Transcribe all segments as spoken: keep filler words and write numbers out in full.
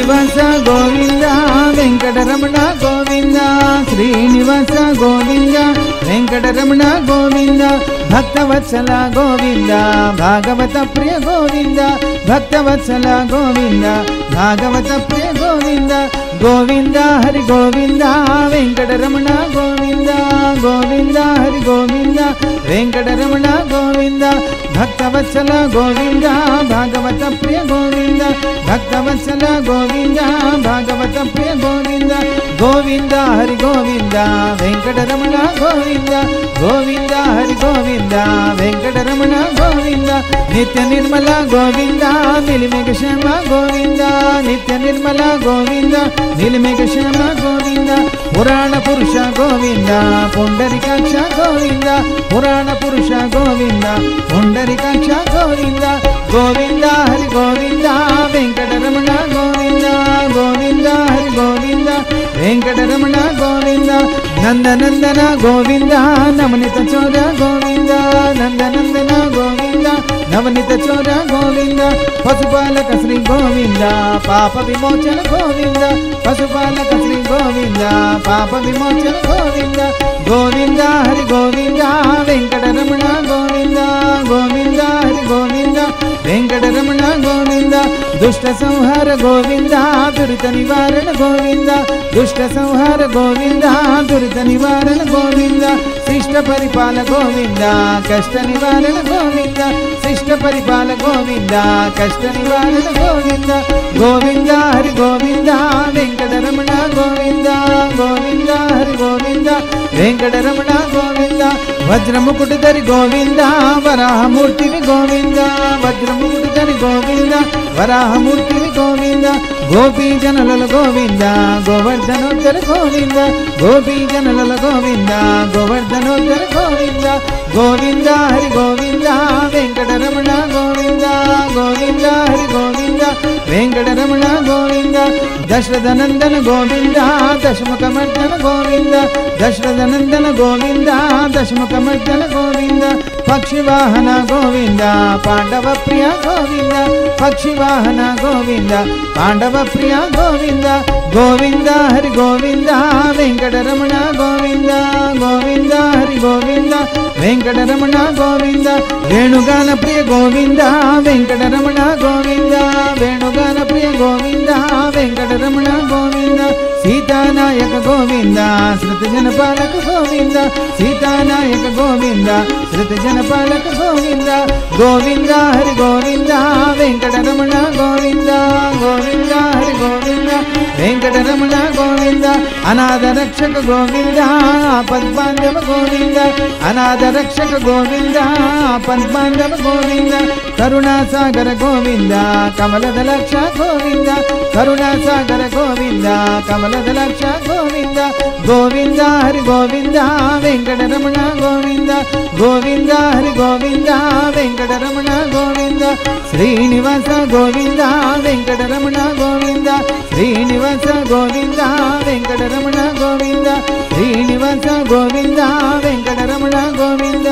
శ్రీనివాస గోవింద వెంకటరమణ గోవింద శ్రీనివాస గోవింద వెంకటరమణ గోవింద భక్తవత్సల గోవింద భాగవత ప్రియ గోవింద భక్తవత్సల గోవింద భాగవత ప్రియ గోవింద గోవింద హరి గోవింద వెంకటరమణ గోవింద గోవింద హరి గోవింద వెంకటరమణ గోవింద భక్తవత్సల గోవింద భాగవత ప్రియ గోవింద భక్తవత్సల గోవింద భాగవత ప్రియ గోవింద గోవింద హరి గోవింద వెంకటరమణ గోవింద గోవింద హరి గోవింద వెంకటరమణ గోవింద నిత్య నిర్మల గోవింద నిలిమిగ శ్యామ గోవింద నిత్య నిర్మల గోవింద నిలిమిగ శ్యామ గోవింద పురాణ పురుష గోవింద పుండరీకాక్ష గోవింద పురాణ పురుష గోవింద పుండరీకాక్ష గోవింద గోవింద హరి గోవింద వెంకటరమణ గోవింద గోవింద హరి గోవింద వెంకటరమణ గోవింద నందనందన గోవింద నవనిత చోర గోవింద నందనందన గోవింద నవనిత చోర గోవింద పశుపాలక శ్రీ గోవింద పాప విమోచన గోవింద పశుపాలక శ్రీ గోవింద పాప విమోచన గోవింద గోవింద హరి గోవింద వెంకటరమణ గోవింద గోవింద హరి గోవింద వెంకటరమణ గోవింద దుష్ట సంహార గోవింద దురిత నివారణ గోవింద దుష్ట సంహార గోవింద దురిత నివారణ గోవింద శిష్ట పరిపాల గోవింద కష్ట నివారణ గోవింద శిష్ట పరిపాల గోవింద కష్ట నివారణ గోవింద గోవింద హరి గోవింద వెంకటరమణ గోవింద గోవింద హరి గోవింద వెంకటరమణ గోవింద వజ్రముకుటధరి గోవింద వరాహమూర్తివి గోవింద వజ్రముకుటధరి గోవింద వరాహమూర్తివి గోవింద గోపీ జనల గోవింద గోవర్ధనోత్తర గోవింద గోపీ జనల గోవింద గోవర్ధనోత్తర గోవింద గోవింద హరి గోవింద వెంకటరమణ గోవింద గోవింద హరి గోవింద వెంకటరమణ గోవింద దశరథనందన గోవింద దశముఖమర్దన గోవింద దశరథనందన గోవింద దశముఖమర్దన గోవింద పక్షివాహన గోవింద పాండవ ప్రియ గోవింద పక్షివాహన గోవింద పాండవ ప్రియ గోవింద గోవింద హరి గోవింద వెంకటరమణ గోవింద గోవింద హరి గోవింద వెంకటరమణ గోవింద వేణుగాన ప్రియ గోవింద వెంకటరమణ గోవింద వేణుగాన ప్రియ గోవింద వెంకటరమణ గోవింద సీతానాయక గోవింద శృత జనపాలక గోవింద సీతానాయక గోవింద శృత జనపాలక గోవింద గోవింద హరి గోవింద వెంకటరమణ గోవింద గోవింద హరి గోవింద వెంకటరమణ గోవింద అనాథ రక్షక గోవింద పద్మాంధవ గోవింద అనాథ రక్షక గోవింద పద్మాంధవ గోవింద కరుణాసాగర గోవింద కమలద లక్ష గోవింద కరుణాసాగర గోవింద కమలద లక్ష గోవింద గోవింద హరి గోవింద వెంకటరమణ గోవింద గోవింద హరి గోవింద వెంకటరమణ గోవింద శ్రీనివాస గోవింద వెంకటరమణ గోవింద శ్రీనివాస గోవింద వెంకటరమణ గోవింద శ్రీనివాస గోవింద వెంకటరమణ గోవింద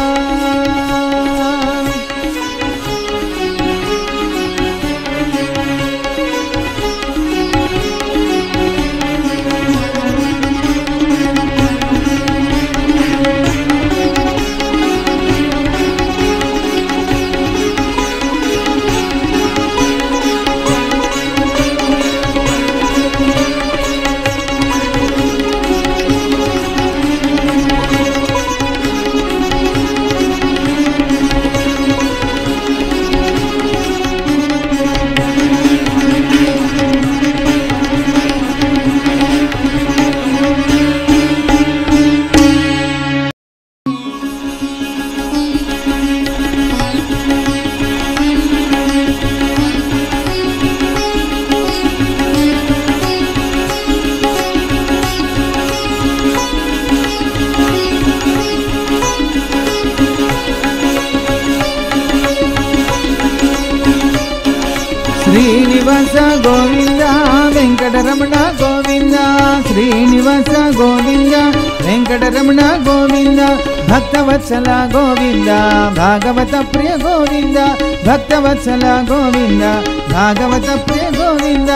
శ్రీనివాస గోవింద వెంకటరమణ గోవింద శ్రీనివాస గోవింద వెంకటరమణ గోవింద భక్తవత్సల గోవింద భాగవత ప్రియ గోవింద భక్తవత్సల గోవింద భాగవత ప్రియ గోవింద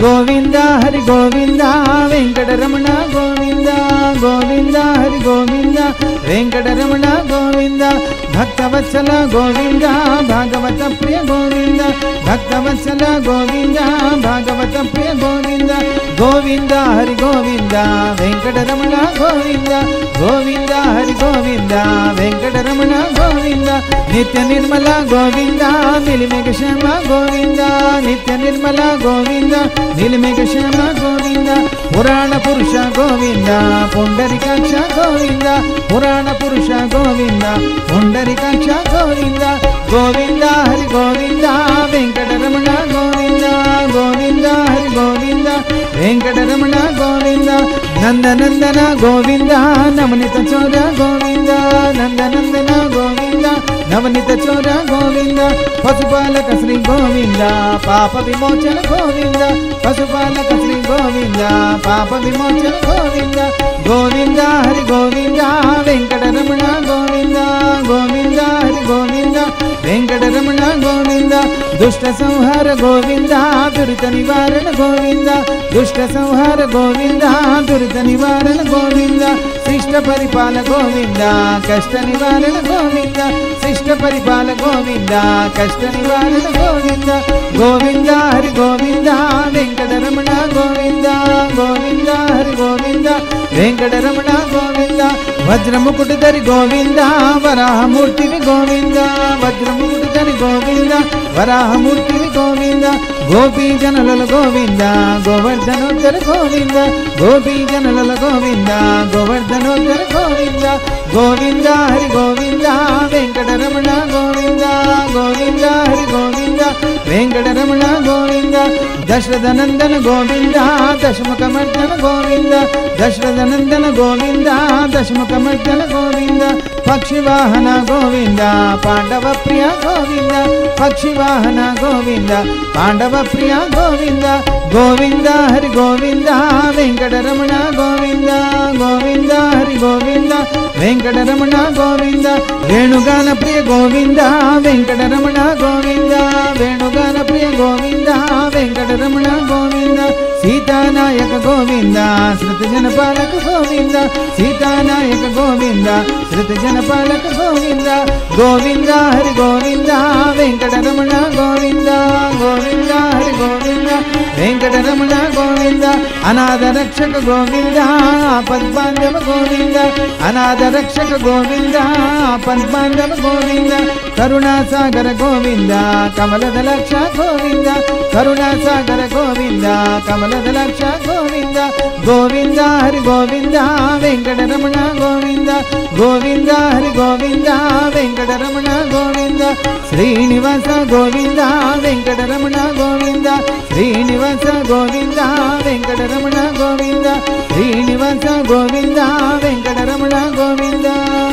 గోవింద హరి గోవింద వెంకటరమణ గోవింద గోవింద హరి గోవింద వెంకటరమణ గోవింద భక్తవత్సల గోవింద భాగవత ప్రియ గోవింద భక్తవత్సల గోవింద భాగవత ప్రియ గోవింద గోవింద హరి గోవింద వెంకటరమణ గోవింద గోవింద హరి గోవింద వెంకటరమణ గోవింద నిత్య నిర్మల గోవింద నిలిమేఘ శ్యామ గోవింద నిత్య నిర్మల గోవింద నిలిమేఘ శ్యామ గోవింద పురాణ పురుష గోవింద పుండరీకాక్ష గోవింద పురాణ పురుష గోవింద పుండరీకాక్ష గోవింద గోవింద హరి గోవింద వెంకటరమణ గోవింద గోవింద హరి గోవింద వెంకటరమణ గోవింద నందనందన గోవింద నవనిత చోర గోవింద నందనందన గోవింద నవనిత చోర గోవింద పశుపాలక శ్రీ గోవింద పాప విమోచన గోవింద పశుపాలక శ్రీ గోవింద పాప విమోచన గోవింద గోవింద హరి గోవింద వెంకటరమణ గోవింద గోవింద హరి గోవింద వెంకటరమణ గోవింద దుష్ట సంహార గోవింద దురిత నివారణ గోవింద దుష్ట సంహార గోవింద దురిత నివారణ గోవింద శిష్ట పరిపాల గోవింద కష్ట నివారణ గోవింద శిష్ట పరిపాల గోవింద కష్ట నివారణ గోవింద గోవింద హరి గోవింద వెంకటరమణ గోవింద గోవింద హరి గోవింద వెంకటరమణ గోవింద వజ్రముకుటధరి గోవింద వరాహమూర్తివి గోవింద వజ్రముకుటధరి గోవింద వరాహమూర్తివి గోవింద గోపీ జనల గోవింద గోవర్ధనోత్తర గోవింద గోపీ జనల గోవింద గోవర్ధనోత్తర గోవింద గోవింద హరి గోవింద వెంకటరమణ గోవింద గోవింద హరి గోవింద వెంకటరమణ గోవింద దశరథనందన గోవింద దశముఖమర్దన గోవింద దశరథనందన గోవింద దశముఖమర్దన గోవింద పక్షివాహన గోవింద పాండవ ప్రియ గోవింద పక్షివాహన గోవింద పాండవ ప్రియ గోవింద గోవింద హరి గోవింద వెంకటరమణ గోవింద గోవింద హరి గోవింద వెంకటరమణ గోవింద వేణుగాన ప్రియ గోవింద వెంకటరమణ గోవింద వేణుగాన ప్రియ గోవింద వెంకటరమణ గోవింద సీతానాయక గోవింద శృతి జనపాలక గోవింద సీతానాయక గోవింద శృతి జనపాలక గోవింద గోవింద హరి గోవింద వెంకటరమణ గోవింద గోవింద హరి గోవింద వెంకటరమణ గోవింద అనాథ రక్షక గోవింద పద్మాంధవ గోవింద అనాథ రక్షక గోవింద పద్మాంధవ గోవింద కరుణాసాగర గోవింద కమలదలక్ష గోవింద కరుణాసాగర గోవింద కమలదలక్ష గోవింద గోవింద హరి గోవింద వెంకటరమణ గోవింద గోవింద హరి గోవింద వెంకటరమణ గోవింద శ్రీనివాస గోవింద వెంకటరమణ గోవింద శ్రీనివాస గోవింద వెంకటరమణ గోవింద శ్రీనివాస గోవింద వెంకటరమణ గోవింద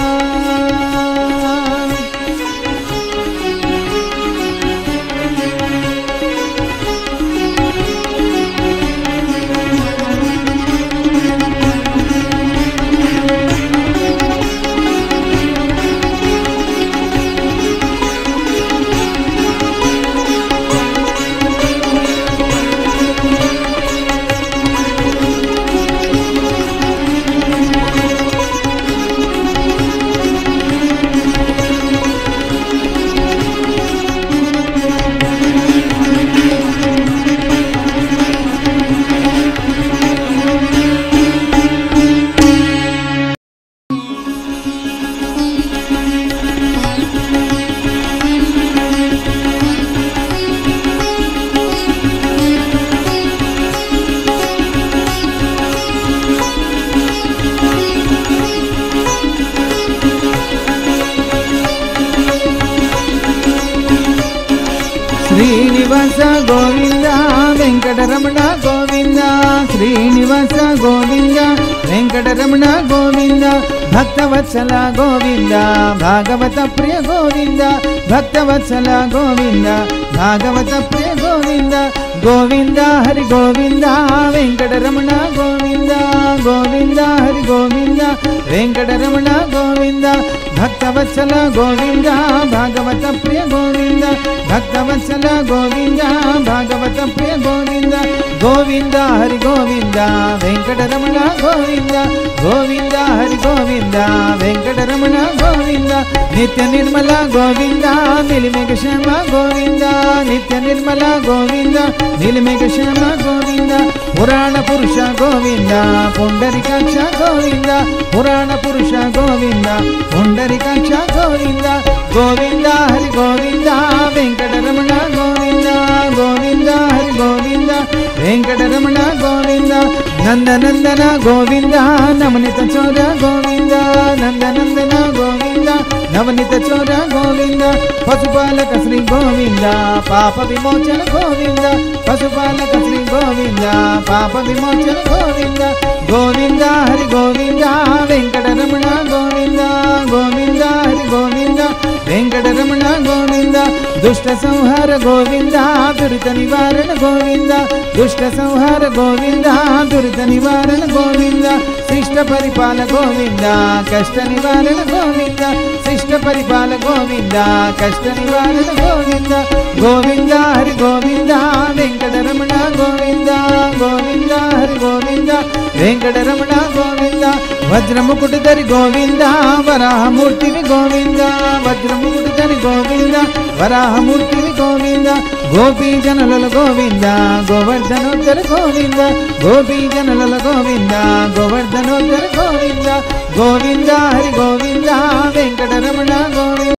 శ్రీనివాస గోవింద వెంకటరమణ గోవింద శ్రీనివాస గోవింద వెంకటరమణ గోవింద భక్తవత్సల గోవింద భాగవత ప్రియ గోవింద భక్తవత్సల గోవింద భాగవత ప్రియ గోవింద గోవింద హరి గోవింద వెంకటరమణ గోవింద గోవింద హరి గోవింద వెంకటరమణ గోవింద భక్తవత్సల గోవింద భాగవత ప్రియ గోవింద భక్తవత్సల గోవింద భాగవత ప్రియ గోవింద గోవింద హరి గోవింద వెంకటరమణ గోవింద గోవింద హరి గోవింద వెంకటరమణ గోవింద నిత్య నిర్మల గోవింద నిలిమేఘ శ్యామ గోవింద నిత్య నిర్మల గోవింద నిలిమేఘ శ్యామ గోవింద పురాణ పురుష గోవింద పుండరీకాక్ష గోవింద పురాణ పురుష గోవింద పుండరీకాక్ష గోవింద గోవింద హరి గోవింద వెంకటరమణ గోవింద గోవింద హరి గోవింద వెంకటరమణ గోవింద నందనందన గోవింద నవనిత చోర గోవింద నందనందన గోవింద నవనిత చోర గోవింద పశుపాలక శ్రీ గోవింద పాప విమోచన గోవింద పశుపాలక శ్రీ గోవింద పాప విమోచన గోవింద గోవింద హరి గోవింద వెంకటరమణ గోవింద గోవింద హరి గోవింద వెంకటరమణ గోవింద దుష్ట సంహార గోవింద దురిత నివారణ గోవింద దుష్ట సంహార గోవింద దురిత నివారణ గోవింద శిష్ట పరిపాల గోవింద కష్ట నివారణ గోవింద శిష్ట పరిపాల గోవింద కష్ట నివారణ గోవింద గోవింద హరి గోవింద వెంకటరమణ గోవింద గోవింద హరి గోవింద వెంకటరమణ గోవింద వజ్రముకుటధరి గోవింద వరాహమూర్తివి గోవింద వజ్రముకుటధరి గోవింద వరాహమూర్తివి గోవింద గోపీ జనల గోవింద గోవర్ధనోత్తర గోవింద గోపీ జనల గోవింద గోవర్ధనోత్తర గోవింద గోవింద హరి గోవింద వెంకటరమణ గోవింద